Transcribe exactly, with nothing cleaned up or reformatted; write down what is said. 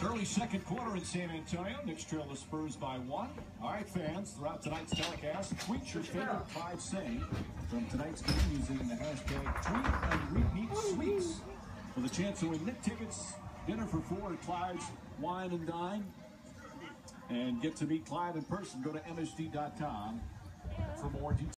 Early second quarter in San Antonio. Knicks trail the Spurs by one. All right, fans, throughout tonight's telecast, tweet your favorite Clyde saying from tonight's game using the hashtag tweet and repeat sweets for the chance to win Knick tickets, dinner for four at Clyde's Wine and Dine, and get to meet Clyde in person. Go to M S D dot com for more details.